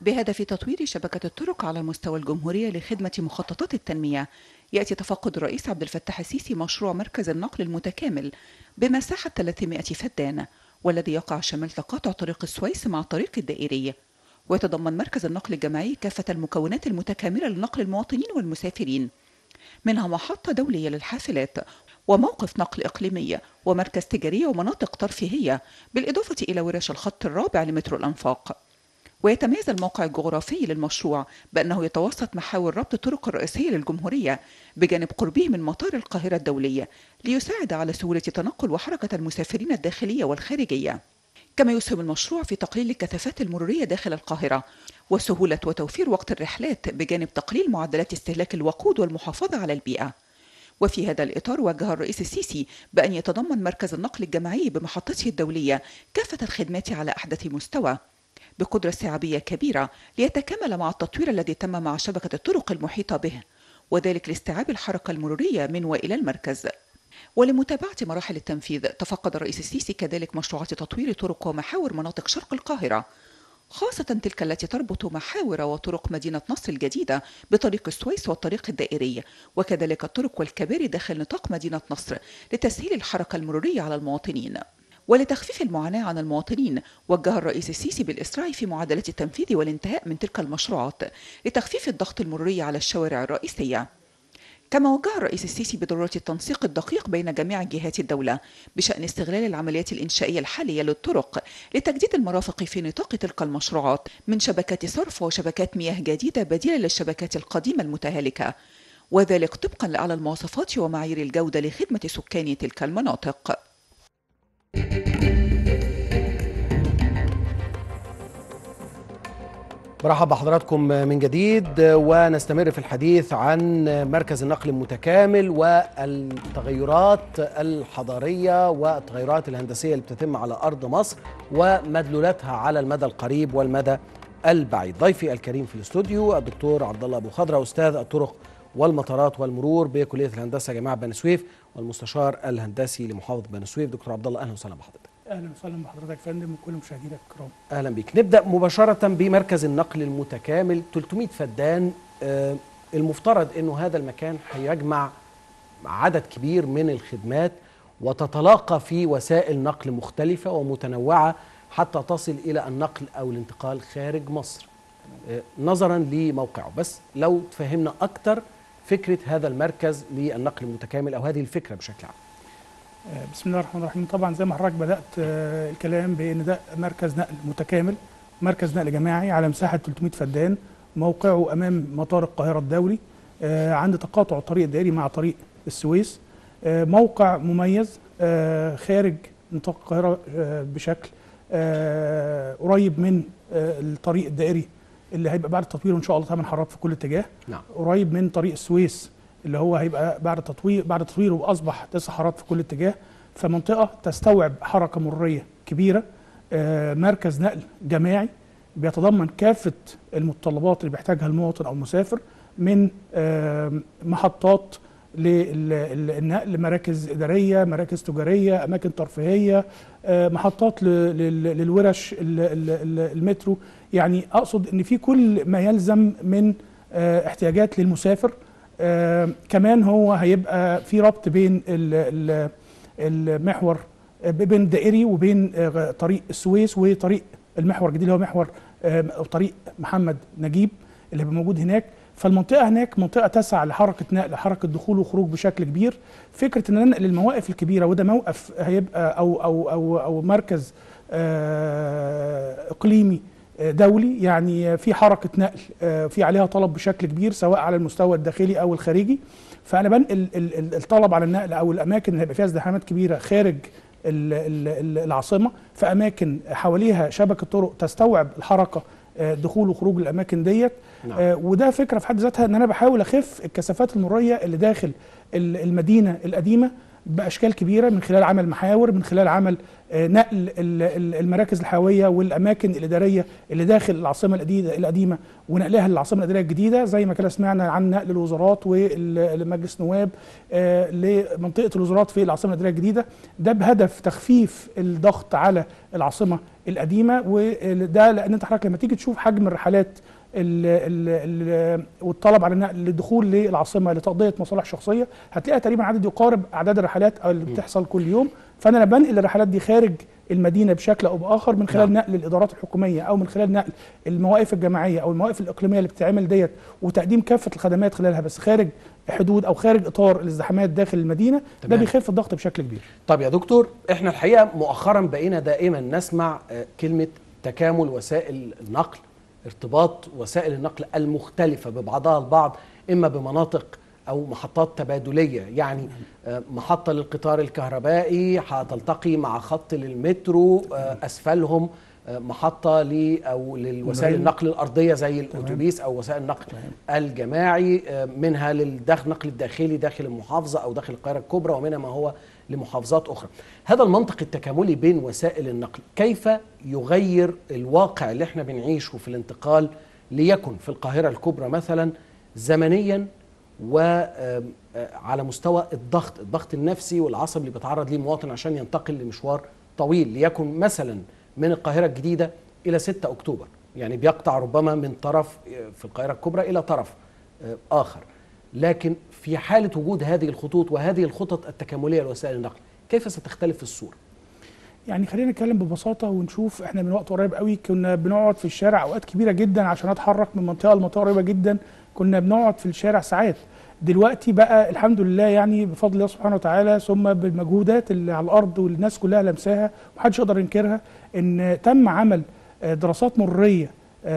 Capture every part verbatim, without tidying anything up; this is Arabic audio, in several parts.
بهدف تطوير شبكة الطرق على مستوى الجمهورية لخدمة مخططات التنمية. يأتي تفقد الرئيس عبد الفتاح السيسي مشروع مركز النقل المتكامل بمساحة ثلاثمائة فدان، والذي يقع شمال تقاطع طريق السويس مع الطريق الدائري. ويتضمن مركز النقل الجماعي كافة المكونات المتكاملة لنقل المواطنين والمسافرين، منها محطة دولية للحافلات، وموقف نقل إقليمي، ومركز تجاري، ومناطق ترفيهية، بالإضافة إلى ورش الخط الرابع لمترو الأنفاق. ويتميز الموقع الجغرافي للمشروع بأنه يتوسط محاور ربط الطرق الرئيسية للجمهورية بجانب قربه من مطار القاهرة الدولي، ليساعد على سهولة تنقل وحركة المسافرين الداخلية والخارجية. كما يسهم المشروع في تقليل الكثافات المرورية داخل القاهرة وسهولة وتوفير وقت الرحلات بجانب تقليل معدلات استهلاك الوقود والمحافظة على البيئة. وفي هذا الإطار وجه الرئيس السيسي بأن يتضمن مركز النقل الجماعي بمحطته الدولية كافة الخدمات على أحدث مستوى بقدرة استيعابية كبيرة، ليتكامل مع التطوير الذي تم مع شبكة الطرق المحيطة به، وذلك لاستيعاب الحركة المرورية من وإلى المركز. ولمتابعة مراحل التنفيذ تفقد الرئيس السيسي كذلك مشروعات تطوير طرق ومحاور مناطق شرق القاهرة، خاصة تلك التي تربط محاور وطرق مدينة نصر الجديدة بطريق السويس والطريق الدائري، وكذلك الطرق والكباري داخل نطاق مدينة نصر لتسهيل الحركة المرورية على المواطنين. ولتخفيف المعاناة عن المواطنين وجه الرئيس السيسي بالإسراع في معدلات التنفيذ والانتهاء من تلك المشروعات لتخفيف الضغط المروري على الشوارع الرئيسية. كما وجه الرئيس السيسي بضرورة التنسيق الدقيق بين جميع جهات الدولة بشأن استغلال العمليات الإنشائية الحالية للطرق لتجديد المرافق في نطاق تلك المشروعات من شبكات صرف وشبكات مياه جديدة بديلة للشبكات القديمة المتهالكة، وذلك طبقا لأعلى المواصفات ومعايير الجودة لخدمة سكان تلك المناطق. برحب بحضراتكم من جديد، ونستمر في الحديث عن مركز النقل المتكامل والتغيرات الحضارية والتغيرات الهندسية اللي بتتم على أرض مصر ومدلولاتها على المدى القريب والمدى البعيد. ضيفي الكريم في الاستوديو الدكتور عبد الله أبو خضرة، أستاذ الطرق والمطارات والمرور بكلية الهندسة جامعة بني سويف والمستشار الهندسي لمحافظة بني سويف. دكتور عبد الله، أهلا وسهلا بحضرتك. اهلا وسهلا بحضرتك يا فندم وكل مشاهدينا الكرام. اهلا بك. نبدا مباشره بمركز النقل المتكامل ثلاثمائة فدان. آه المفترض انه هذا المكان هيجمع عدد كبير من الخدمات وتتلاقى في وسائل نقل مختلفه ومتنوعه حتى تصل الى النقل او الانتقال خارج مصر. آه نظرا لموقعه، بس لو تفهمنا اكثر فكره هذا المركز للنقل المتكامل او هذه الفكره بشكل عام. بسم الله الرحمن الرحيم. طبعا زي ما حضرتك بدات الكلام بان ده مركز نقل متكامل، مركز نقل جماعي على مساحه ثلاثمائة فدان، موقعه امام مطار القاهره الدولي عند تقاطع الطريق الدائري مع طريق السويس. موقع مميز خارج نطاق القاهره بشكل قريب من الطريق الدائري اللي هيبقى بعد التطوير ان شاء الله ثمان حارات في كل اتجاه. نعم. قريب من طريق السويس اللي هو هيبقى بعد تطوير بعد تطويره واصبح تسع حارات في كل اتجاه، فمنطقه تستوعب حركه مروريه كبيره. آه مركز نقل جماعي بيتضمن كافه المتطلبات اللي بيحتاجها المواطن او المسافر، من آه محطات للنقل، مراكز اداريه، مراكز تجاريه، اماكن ترفيهيه، آه محطات للورش المترو. يعني اقصد ان في كل ما يلزم من آه احتياجات للمسافر. آه كمان هو هيبقى في ربط بين المحور بين الدائري وبين آه طريق السويس وطريق المحور الجديد اللي هو محور آه طريق محمد نجيب اللي هيبقى موجود هناك. فالمنطقه هناك منطقه تسع لحركه نقل، حركه دخول وخروج بشكل كبير. فكره ان ننقل المواقف الكبيره، وده موقف هيبقى او او او او مركز آه اقليمي دولي، يعني في حركه نقل في عليها طلب بشكل كبير سواء على المستوى الداخلي او الخارجي. فانا بنقل الطلب على النقل او الاماكن اللي هيبقى فيها ازدحامات كبيره خارج العاصمه، في اماكن حواليها شبكه طرق تستوعب الحركه دخول وخروج الاماكن ديت. نعم. آه وده فكره في حد ذاتها ان انا بحاول اخف الكثافات المروريه اللي داخل المدينه القديمه باشكال كبيره، من خلال عمل محاور، من خلال عمل نقل المراكز الحيويه والاماكن الاداريه اللي داخل العاصمه القديمه ونقلها للعاصمه الاداريه الجديده، زي ما كده سمعنا عن نقل الوزارات والمجلس النواب لمنطقه الوزارات في العاصمه الاداريه الجديده، ده بهدف تخفيف الضغط على العاصمه القديمه. وده لان انت حضرتك لما تيجي تشوف حجم الرحلات ال ال ال والطلب على النقل للدخول للعاصمه لتقضيه مصالح شخصيه، هتلاقي تقريبا عدد يقارب اعداد الرحلات اللي بتحصل كل يوم. فانا لما بنقل الرحلات دي خارج المدينه بشكل او باخر من خلال نقل الادارات الحكوميه او من خلال نقل المواقف الجماعيه او المواقف الاقليميه اللي بتتعمل ديت وتقديم كافه الخدمات خلالها بس خارج حدود او خارج اطار الازدحامات داخل المدينه، تمام. ده بيخف الضغط بشكل كبير. طب يا دكتور، احنا الحقيقه مؤخرا بقينا دائما نسمع كلمه تكامل وسائل النقل، ارتباط وسائل النقل المختلفه ببعضها البعض، اما بمناطق أو محطات تبادلية، يعني محطة للقطار الكهربائي هتلتقي مع خط للمترو، أسفلهم محطة ل أو للوسائل النقل الأرضية زي الأتوبيس أو وسائل النقل الجماعي، منها للنقل الداخلي داخل المحافظة أو داخل القاهرة الكبرى، ومنها ما هو لمحافظات أخرى. هذا المنطق التكاملي بين وسائل النقل كيف يغير الواقع اللي احنا بنعيشه في الانتقال، ليكن في القاهرة الكبرى مثلا زمنيا وعلى مستوى الضغط الضغط النفسي والعصبي اللي بيتعرض ليه المواطن عشان ينتقل لمشوار طويل، ليكن مثلا من القاهرة الجديدة إلى ستة أكتوبر، يعني بيقطع ربما من طرف في القاهرة الكبرى إلى طرف آخر. لكن في حالة وجود هذه الخطوط وهذه الخطط التكاملية لوسائل النقل، كيف ستختلف الصورة؟ يعني خلينا نتكلم ببساطة ونشوف. احنا من وقت قريب قوي كنا بنقعد في الشارع أوقات كبيرة جدا عشان أتحرك من منطقة لمنطقة قريبة جدا، كنا بنقعد في الشارع ساعات. دلوقتي بقى الحمد لله يعني بفضل الله سبحانه وتعالى ثم بالمجهودات اللي على الأرض والناس كلها لمساها ومحدش يقدر ينكرها، إن تم عمل دراسات مرورية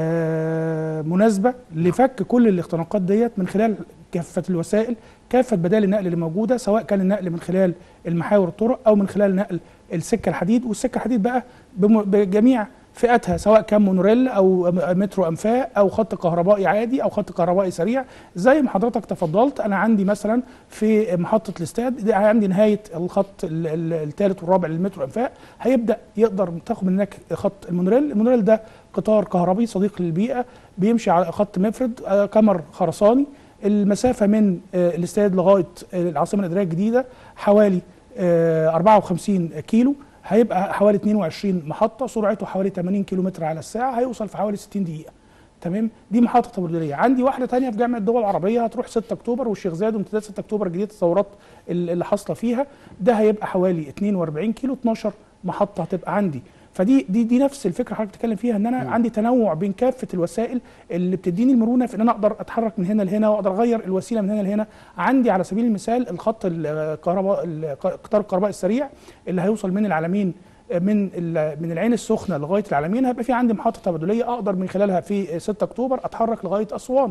مناسبة لفك كل الاختناقات ديت من خلال كافة الوسائل، كافة بدائل النقل اللي موجودة، سواء كان النقل من خلال المحاور الطرق أو من خلال نقل السكة الحديد. والسكة الحديد بقى بجميع فئاتها، سواء كان مونوريل أو مترو أنفاق أو خط كهربائي عادي أو خط كهربائي سريع. زي ما حضرتك تفضلت، أنا عندي مثلا في محطة الاستاد عندي نهاية الخط الثالث والرابع للمترو أنفاق، هيبدأ يقدر تاخد من هناك خط المونوريل. المونوريل ده قطار كهربي صديق للبيئة بيمشي على خط مفرد كمر خرساني. المسافة من الاستاد لغاية العاصمة الإدارية الجديدة حوالي أربعة وخمسين كيلو، هيبقى حوالي اثنين وعشرين محطة، سرعته حوالي ثمانين كيلو متر على الساعة، هيوصل في حوالي ستين دقيقة. تمام، دي محطة تبادلية. عندي واحدة تانية في جامعة الدول العربية هتروح ستة أكتوبر والشيخ زايد وامتداد ستة أكتوبر الجديد، الثورات اللي حاصلة فيها، ده هيبقى حوالي اثنين وأربعين كيلو، اثناشر محطة هتبقى عندي. فدي دي دي نفس الفكره حضرتك بتتكلم فيها، ان انا م. عندي تنوع بين كافه الوسائل اللي بتديني المرونه في ان انا اقدر اتحرك من هنا لهنا واقدر اغير الوسيله من هنا لهنا. عندي على سبيل المثال الخط الكهرباء القطار الكهربائي السريع اللي هيوصل من العلمين من من العين السخنه لغايه العلمين، هيبقى في عندي محطه تبادليه اقدر من خلالها في ستة أكتوبر اتحرك لغايه اسوان.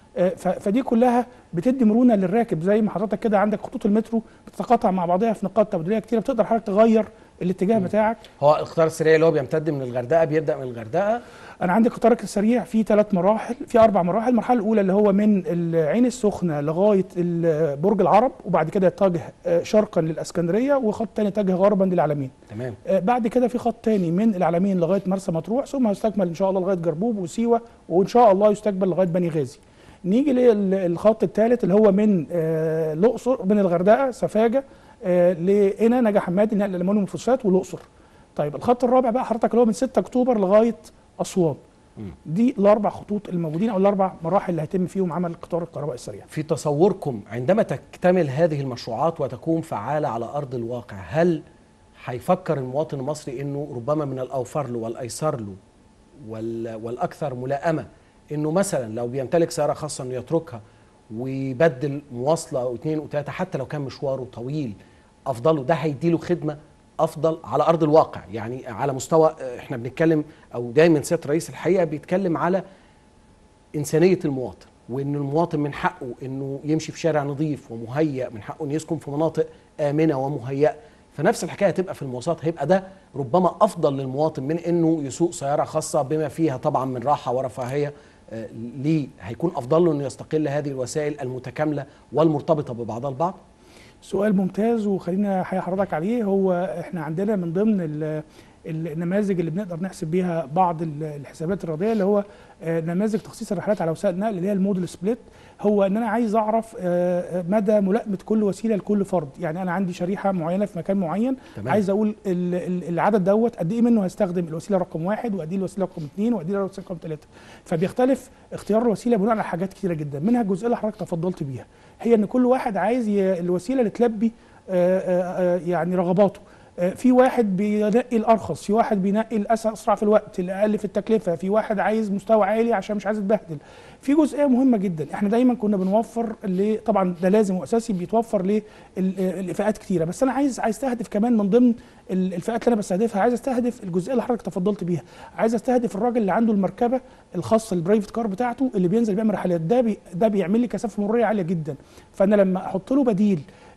فدي كلها بتدي مرونه للراكب. زي ما حضرتك كده عندك خطوط المترو بتتقاطع مع بعضها في نقاط تبادليه كتيره، بتقدر حضرتك تغير الاتجاه م. بتاعك. هو القطار السريع اللي هو بيمتد من الغردقه بيبدا من الغردقه. انا عندي القطار السريع في ثلاث مراحل، في اربع مراحل. المرحله الاولى اللي هو من العين السخنه لغايه برج العرب، وبعد كده يتجه شرقا للاسكندريه، وخط ثاني يتجه غربا للعلمين. تمام. بعد كده في خط ثاني من العلمين لغايه مرسى مطروح، ثم هيستكمل ان شاء الله لغايه جربوب وسيوه، وان شاء الله يستكمل لغايه بني غازي. نيجي للخط الثالث اللي هو من الاقصر، من الغردقه سفاجه لهنا نجا حمادي نقل الالومنيوم والفوسفات والاقصر. طيب الخط الرابع بقى حضرتك اللي هو من ستة أكتوبر لغايه اسوان. دي الاربع خطوط الموجودين او الاربع مراحل اللي هيتم فيهم عمل القطار الكهربائي السريع. في تصوركم عندما تكتمل هذه المشروعات وتكون فعاله على ارض الواقع، هل هيفكر المواطن المصري انه ربما من الاوفر له والايسر له والاكثر ملائمه انه مثلا لو بيمتلك سياره خاصه انه يتركها ويبدل مواصله او اثنين وثلاثه حتى لو كان مشواره طويل افضله؟ ده هيديله خدمه افضل على ارض الواقع، يعني على مستوى احنا بنتكلم او دايما سياده الرئيس الحقيقه بيتكلم على انسانيه المواطن، وان المواطن من حقه انه يمشي في شارع نظيف ومهيأ، من حقه انه يسكن في مناطق امنه ومهيئه. فنفس الحكايه هتبقى في المواصلات، هيبقى ده ربما افضل للمواطن من انه يسوق سياره خاصه بما فيها طبعا من راحه ورفاهيه. ليه هيكون افضل له انه يستقل هذه الوسائل المتكامله والمرتبطه ببعضها البعض؟ سؤال ممتاز، وخلينا احيي حضرتك عليه. هو احنا عندنا من ضمن ال النماذج اللي بنقدر نحسب بيها بعض الحسابات الرياضيه اللي هو نماذج تخصيص الرحلات على وسائل النقل اللي هي الموديل سبليت. هو ان انا عايز اعرف مدى ملائمه كل وسيله لكل فرد. يعني انا عندي شريحه معينه في مكان معين، تمام. عايز اقول العدد دوت قد ايه منه هستخدم الوسيله رقم واحد، وقد ايه الوسيله رقم اثنين، وقد ايه الوسيله رقم ثلاثه. فبيختلف اختيار الوسيله بناء على حاجات كثيره جدا، منها الجزئيه اللي حضرتك تفضلت بيها، هي ان كل واحد عايز الوسيله اللي تلبي يعني رغباته. في واحد بينقي الارخص، في واحد بينقي الاسرع في الوقت، الاقل في التكلفه، في واحد عايز مستوى عالي عشان مش عايز يتبهدل. في جزئيه مهمه جدا، احنا دايما كنا بنوفر، طبعا ده لازم واساسي بيتوفر للفئات كتيره، بس انا عايز عايز استهدف كمان من ضمن الفئات اللي انا بستهدفها، عايز استهدف الجزئيه اللي حضرتك تفضلت بيها، عايز استهدف الراجل اللي عنده المركبه الخاصه البرايفت كار بتاعته اللي بينزل بيعمل رحلات. ده بي ده بيعمل لي كثافه مروريه عاليه جدا. فانا لما احط له بديل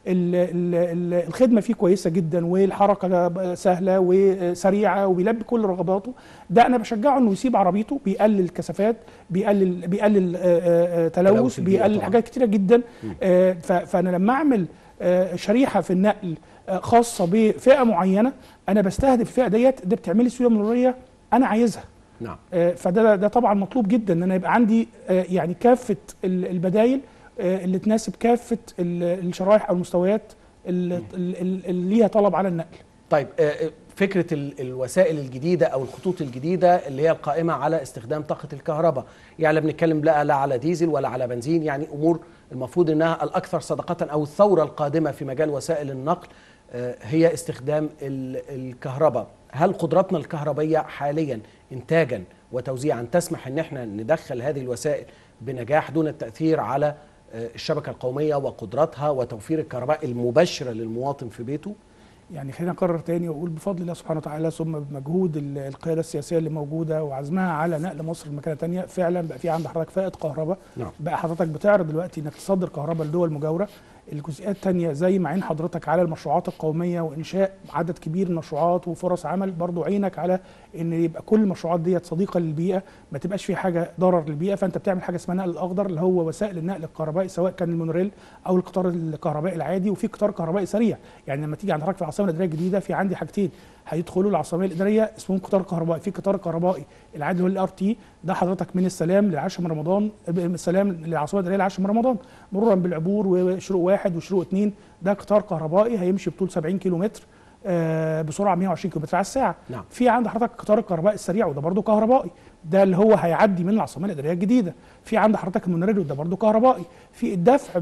الخدمه فيه كويسه جدا، والحركه سهله وسريعه وبيلبي كل رغباته، ده انا بشجعه انه يسيب عربيته، بيقلل الكثافات، بيقلل بيقلل تلوث، بيقلل حاجات كتيره جدا. فانا لما اعمل شريحه في النقل خاصه بفئه معينه، انا بستهدف الفئه ديت، ده بتعمل لي سيوله مروريه انا عايزها. نعم. فده ده طبعا مطلوب جدا ان انا يبقى عندي يعني كافه البدايل اللي تناسب كافه الشرائح او المستويات اللي, اللي ليها طلب على النقل. طيب فكره الوسائل الجديده او الخطوط الجديده اللي هي القائمه على استخدام طاقه الكهرباء، يعني لا بنتكلم لا لا على ديزل ولا على بنزين، يعني امور المفروض انها الاكثر صدقه او الثوره القادمه في مجال وسائل النقل هي استخدام الكهرباء. هل قدراتنا الكهربائيه حاليا انتاجا وتوزيعا تسمح ان احنا ندخل هذه الوسائل بنجاح دون التاثير على الشبكه القوميه وقدراتها وتوفير الكهرباء المباشره للمواطن في بيته؟ يعني خلينا نكرر تاني واقول بفضل الله سبحانه وتعالى ثم بمجهود القياده السياسيه اللي موجوده وعزمها على نقل مصر لمكانه ثانيه، فعلا بقى في عند حضرتك فائض كهرباء. نعم. بقى حضرتك بتعرض دلوقتي انك تصدر كهرباء لدول مجاوره. الجزئيات الثانيه زي ما عين حضرتك على المشروعات القوميه وانشاء عدد كبير من المشروعات وفرص عمل، برضو عينك على ان يبقى كل المشروعات ديت صديقه للبيئه، ما تبقاش في حاجه ضرر للبيئه. فانت بتعمل حاجه اسمها النقل الاخضر اللي هو وسائل النقل الكهربائي، سواء كان المونوريل او القطار الكهربائي العادي، وفي قطار كهربائي سريع. يعني لما تيجي عند حضرتك في العاصمه الاداريه الجديده، في عندي حاجتين هيدخلوا العاصمه الاداريه اسمهم قطار كهربائي. في قطار كهربائي العادي اللي هو الار تي، ده حضرتك من السلام للعاشر من رمضان، من السلام للعاصمه الاداريه للعاشر من رمضان، مرورا بالعبور وشروق واحد وشروق اثنين. ده قطار كهربائي هيمشي بطول سبعين كيلو متر آه بسرعه مئة وعشرين كيلو متر على الساعه. نعم. في عند حضرتك قطار الكهربائي السريع وده برضه كهربائي، ده اللي هو هيعدي من العاصمه الاداريه الجديده. في عند حضرتك المونوريل وده برضه كهربائي. في الدفع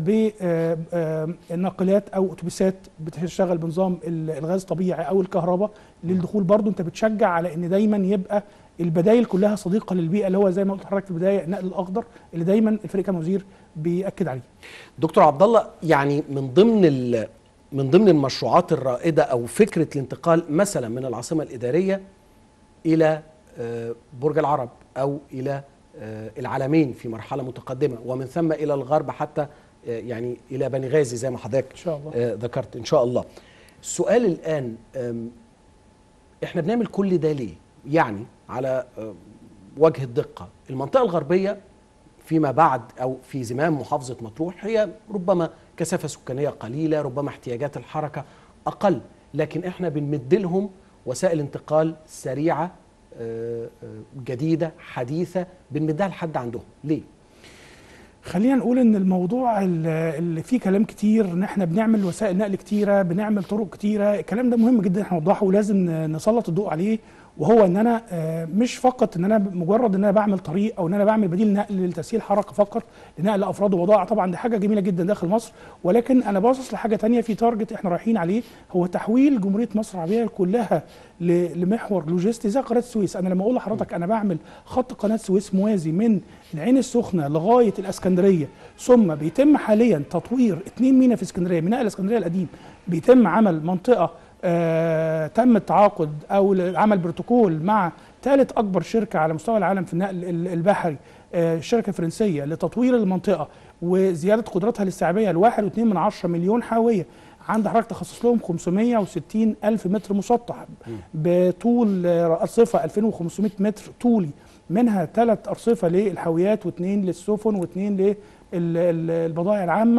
بناقلات او اتوبيسات بتشتغل بنظام الغاز الطبيعي او الكهرباء للدخول، برضه انت بتشجع على ان دايما يبقى البدائل كلها صديقه للبيئه، اللي هو زي ما قلت لحضرتك في البدايه النقل الاخضر اللي دايما الفريق كان وزير بيأكد عليه. دكتور عبد الله، يعني من ضمن من ضمن المشروعات الرائده او فكره الانتقال مثلا من العاصمه الاداريه الى برج العرب او الى العلمين في مرحله متقدمه، ومن ثم الى الغرب حتى يعني الى بني غازي زي ما حضرتك ان شاء الله ذكرت ان شاء الله. السؤال الان، احنا بنعمل كل ده ليه؟ يعني على وجه الدقه المنطقه الغربيه فيما بعد او في زمام محافظه مطروح هي ربما كثافه سكانيه قليله، ربما احتياجات الحركه اقل، لكن احنا بنمد لهم وسائل انتقال سريعه جديده حديثه بنمدها لحد عندهم، ليه؟ خلينا نقول ان الموضوع اللي فيه كلام كتير، ان احنا بنعمل وسائل نقل كتيره، بنعمل طرق كتيره، الكلام ده مهم جدا احنا نوضحه ولازم نسلط الضوء عليه. وهو ان انا مش فقط ان انا مجرد ان انا بعمل طريق او ان انا بعمل بديل نقل لتسهيل حركه فقط لنقل افراد وبضائع، طبعا دي حاجه جميله جدا داخل مصر، ولكن انا باصص لحاجه ثانيه في تارجت احنا رايحين عليه، هو تحويل جمهوريه مصر العربيه كلها لمحور لوجستي زي قناه السويس. انا لما اقول لحضرتك انا بعمل خط قناه السويس موازي من العين السخنه لغايه الاسكندريه، ثم بيتم حاليا تطوير اثنين ميناء في اسكندريه، ميناء الاسكندريه القديم بيتم عمل منطقه آه تم التعاقد او عمل بروتوكول مع ثالث اكبر شركه على مستوى العالم في النقل البحري، آه الشركه الفرنسيه، لتطوير المنطقه وزياده قدرتها الاستيعابيه ل واحد فاصلة اثنين مليون حاويه. عند حضرتك تخصص لهم خمسمائة وستين ألف متر مسطح بطول ارصفه ألفين وخمسمائة متر طولي، منها ثلاث ارصفه للحاويات واثنين للسفن واثنين للبضائع العامه.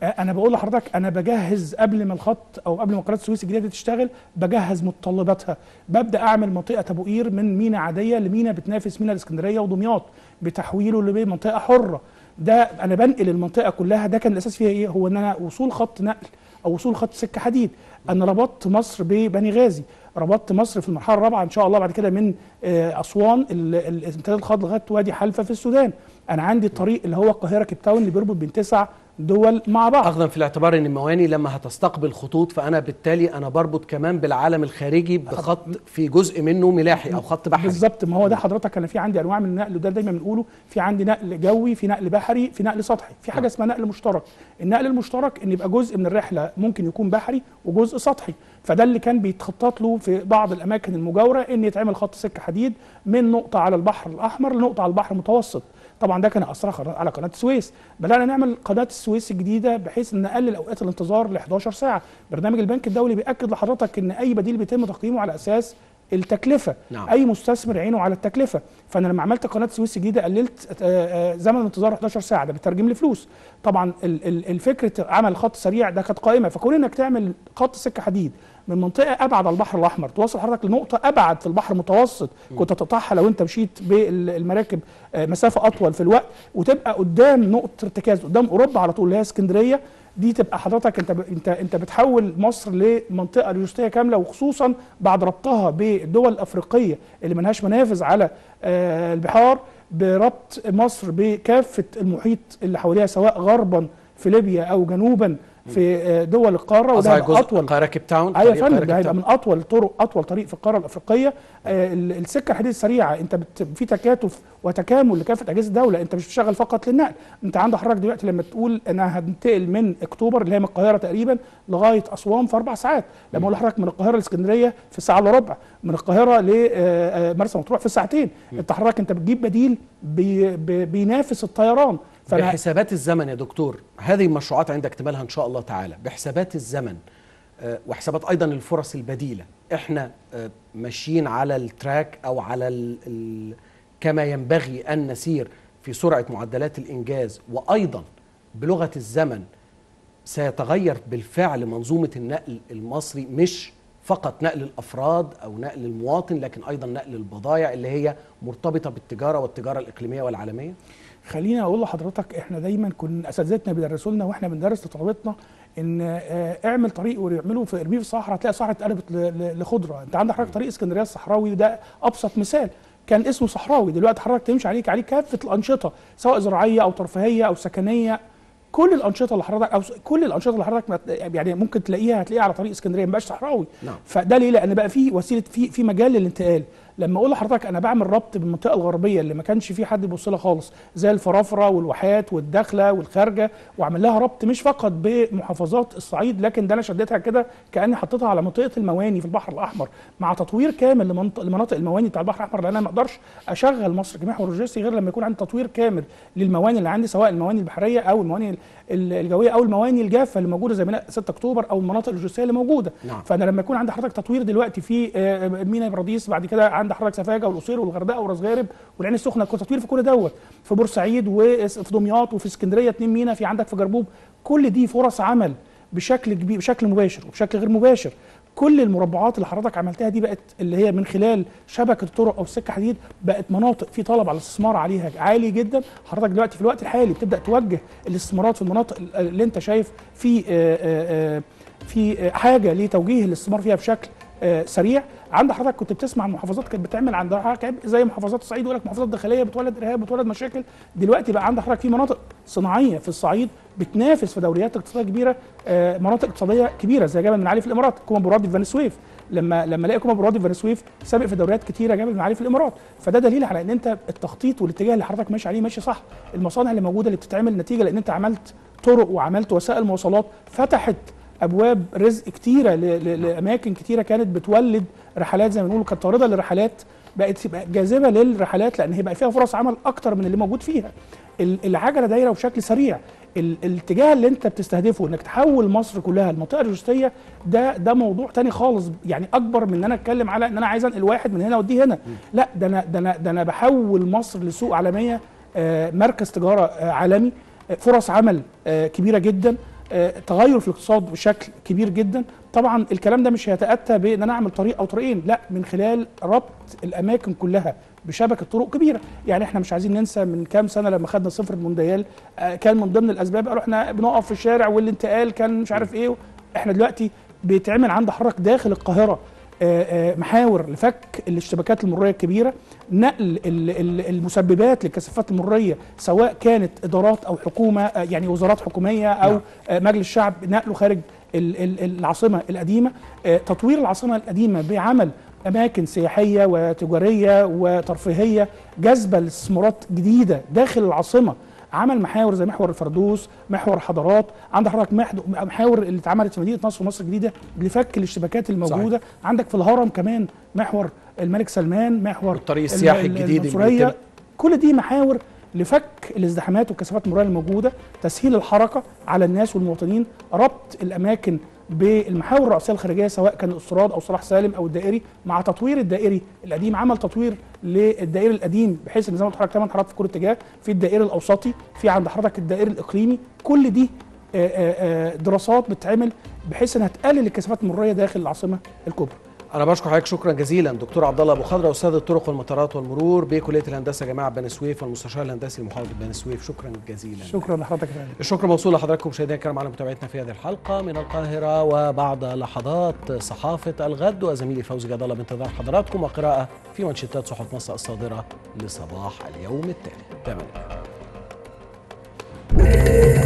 انا بقول لحضرتك انا بجهز قبل ما الخط او قبل ما قناه السويس الجديده تشتغل، بجهز متطلباتها، ببدا اعمل منطقه ابو قير من مينا عاديه لمينا بتنافس مينا الاسكندريه ودمياط بتحويله لمنطقه حره. ده انا بنقل المنطقه كلها. ده كان الاساس فيها ايه؟ هو ان انا وصول خط نقل او وصول خط سكه حديد. انا ربطت مصر ببني غازي، ربطت مصر في المرحله الرابعه ان شاء الله بعد كده من اسوان امتداد الخط لغايه وادي حلفا في السودان. انا عندي الطريق اللي هو القاهره كيب تاون اللي بيربط بين تسع دول مع بعض. اخذا في الاعتبار ان المواني لما هتستقبل خطوط، فانا بالتالي انا بربط كمان بالعالم الخارجي بخط في جزء منه ملاحي او خط بحري. بالظبط. ما هو ده حضرتك انا في عندي انواع من النقل، وده دايما بنقوله، في عندي نقل جوي، في نقل بحري، في نقل سطحي، في حاجه اسمها نقل مشترك. النقل المشترك ان يبقى جزء من الرحله ممكن يكون بحري وجزء سطحي. فده اللي كان بيتخطط له في بعض الاماكن المجاوره، ان يتعمل خط سكه حديد من نقطه على البحر الاحمر لنقطه على البحر المتوسط. طبعا ده كان اثر على قناه السويس. بدانا نعمل قناه السويس الجديده بحيث ان نقلل اوقات الانتظار ل احداشر ساعه. برنامج البنك الدولي بياكد لحضرتك ان اي بديل بيتم تقييمه على اساس التكلفه. نعم. اي مستثمر عينه على التكلفه. فانا لما عملت قناه السويس الجديده قللت زمن الانتظار احداشر ساعه، ده بيترجم لفلوس. طبعا الفكره عمل خط سريع ده كانت قائمه. فكون انك تعمل خط سكه حديد من منطقه ابعد على البحر الاحمر توصل حضرتك لنقطه ابعد في البحر المتوسط كنت تقطعها لو انت مشيت بالمراكب مسافه اطول في الوقت، وتبقى قدام نقطه ارتكاز قدام اوروبا على طول اللي هي اسكندريه. دي تبقى حضرتك انت انت انت بتحول مصر لمنطقه لوجستيه كامله، وخصوصا بعد ربطها بالدول الافريقيه اللي ملهاش منافذ على البحار، بربط مصر بكافه المحيط اللي حواليها سواء غربا في ليبيا او جنوبا في دول القاره. وده هيبقى اطول. القاهره كيب تاون. ايوه يا فندم، ده هيبقى من اطول طرق اطول طريق في القاره الافريقيه. آه السكه الحديد السريعه انت بت في تكاتف وتكامل لكافه اجهزه الدوله. انت مش بتشتغل فقط للنقل، انت عندك حضرتك دلوقتي لما تقول انا هنتقل من اكتوبر اللي هي من القاهره تقريبا لغايه اسوان في اربع ساعات، لما اقول لحضرتك من القاهره لاسكندريه في ساعه الا ربع، من القاهره لمرسى مطروح في ساعتين. انت حضرتك انت بتجيب بديل بي بي بينافس الطيران. بحسابات الزمن يا دكتور، هذه المشروعات عند اكتمالها ان شاء الله تعالى بحسابات الزمن أه وحسابات ايضا الفرص البديله، احنا أه ماشيين على التراك او على ال ال كما ينبغي ان نسير في سرعه معدلات الانجاز، وايضا بلغه الزمن سيتغير بالفعل منظومه النقل المصري، مش فقط نقل الافراد او نقل المواطن، لكن ايضا نقل البضائع اللي هي مرتبطه بالتجاره والتجاره الاقليميه والعالميه. خليني اقول لحضرتك احنا دايما كنا اساتذتنا بيدرسوا لنا واحنا بندرس لطلبتنا ان اعمل طريق ويعملوا في ارميه في الصحراء هتلاقي الصحراء اتقلبت لخضره. انت عندك حضرتك طريق اسكندريه الصحراوي ده ابسط مثال، كان اسمه صحراوي، دلوقتي حضرتك تمشي عليك عليه كافه الانشطه سواء زراعيه او ترفيهيه او سكنيه. كل الانشطه اللي حضرتك او كل الانشطه اللي حضرتك يعني ممكن تلاقيها هتلاقيها على طريق اسكندريه، ما بقاش صحراوي. نعم. فده ليه؟ لان بقى في وسيله في في مجال للانتقال. لما اقول لحضرتك انا بعمل ربط بالمنطقه الغربيه اللي ما كانش في حد بيبص لها خالص زي الفرافره والواحات والداخله والخارجه، واعمل لها ربط مش فقط بمحافظات الصعيد، لكن ده انا شديتها كده كاني حطيتها على منطقه المواني في البحر الاحمر، مع تطوير كامل لمناطق المواني بتاع البحر الاحمر. لان انا ما اقدرش اشغل مصر كمحور لوجستي غير لما يكون عندي تطوير كامل للمواني اللي عندي، سواء المواني البحريه او المواني الجويه او المواني الجافه اللي موجوده زي ميناء ستة اكتوبر او المناطق اللوجستيه اللي موجوده. نعم. فانا لما يكون عندي حضرتك تطوير دلوقتي في ميناء براديس، بعد كده عندي حضرتك سفاجه والقصير والغردقه وراس غارب والعين السخنه، تطوير في كل دوت، في بورسعيد وفي دمياط وفي اسكندريه اتنين ميناء، في عندك في جربوب. كل دي فرص عمل بشكل كبير، بشكل مباشر وبشكل غير مباشر. كل المربعات اللي حضرتك عملتها دي بقت اللي هي من خلال شبكه الطرق او السكه حديد، بقت مناطق في طلب على الاستثمار عليها عالي جدا. حضرتك دلوقتي في الوقت الحالي بتبدا توجه الاستثمارات في المناطق اللي انت شايف في في حاجه لتوجيه الاستثمار فيها بشكل سريع. عند حضرتك كنت بتسمع عن محافظات كانت بتعمل عندها زي محافظات الصعيد، يقول لك محافظات داخليه بتولد ارهاب بتولد مشاكل. دلوقتي بقى عند حضرتك في مناطق صناعيه في الصعيد بتنافس في دوريات اقتصاديه كبيره، مناطق اقتصاديه كبيره زي جبل المعالي في الامارات، كوما بورادي في بني سويف. لما لما الاقي كوما بورادي في بني سويف سابق في دوريات كتيره جبل المعالي في الامارات، فده دليل على ان انت التخطيط والاتجاه اللي حضرتك ماشي عليه ماشي صح. المصانع اللي موجوده اللي بتتعمل نتيجه لان انت عملت طرق وعملت وسائل مواصلات فتحت ابواب رزق كتيره لاماكن كتيره كانت بتولد رحلات زي ما بنقول كانت طارده للرحلات، بقت جاذبه للرحلات لان هي بقى فيها فرص عمل اكتر من اللي موجود فيها. العجله دايره بشكل سريع. الاتجاه اللي انت بتستهدفه انك تحول مصر كلها لمنطقه لوجستيه، ده ده موضوع تاني خالص، يعني اكبر من ان انا اتكلم على ان انا عايز انقل واحد من هنا واديه هنا. لا، ده انا ده انا ده انا بحول مصر لسوق عالميه، مركز تجاره عالمي، فرص عمل كبيره جدا. آه، تغير في الاقتصاد بشكل كبير جدا. طبعا الكلام ده مش هيتاتى بان انا اعمل طريق او طريقين، لا، من خلال ربط الاماكن كلها بشبكه طرق كبيره. يعني احنا مش عايزين ننسى من كام سنه لما خدنا صفر المونديال، آه، كان من ضمن الاسباب قالوا احنا بنقف في الشارع والانتقال كان مش عارف ايه. احنا دلوقتي بيتعمل عند حضرتك داخل القاهره محاور لفك الاشتباكات المروريه الكبيره، نقل المسببات للكثافات المروريه سواء كانت ادارات او حكومه، يعني وزارات حكوميه او مجلس الشعب، نقله خارج العاصمه القديمه، تطوير العاصمه القديمه بعمل اماكن سياحيه وتجاريه وترفيهيه جذب الاستثمارات جديده داخل العاصمه، عمل محاور زي محور الفردوس، محور حضارات، عند حضرتك محاور اللي اتعملت في مدينه نصر ومصر الجديده لفك الاشتباكات الموجوده. صحيح. عندك في الهرم كمان محور الملك سلمان، محور الطريق السياحي الجديد المنصوريه، كل دي محاور لفك الازدحامات والكثافات المروريه الموجوده، تسهيل الحركه على الناس والمواطنين، ربط الاماكن بالمحاور الرئيسيه الخارجيه سواء كان الاستراد او صلاح سالم او الدائري، مع تطوير الدائري القديم، عمل تطوير للدائري القديم بحيث ان زي ما قلت لحضرتك ثمان حارات في كل اتجاه، في الدائري الاوسطي، في عند حضرتك الدائري الاقليمي. كل دي دراسات بتتعمل بحيث انها تقلل الكثافات المروريه داخل العاصمه الكبرى. أنا بشكر حضرتك شكرا جزيلا دكتور عبد الله أبو خضرة، أستاذ الطرق والمطارات والمرور بكلية الهندسة جامعة بني سويف والمستشار الهندسي لمحافظة بني سويف، شكرا جزيلا. شكرا لحضرتك يا فندم. الشكر موصول لحضراتكم مشاهدينا الكرام على متابعتنا في هذه الحلقة من القاهرة، وبعد لحظات صحافة الغد وزميلي فوزي جد الله بانتظار حضراتكم وقراءة في منشطات صحف مصر الصادرة لصباح اليوم التالي. تمام.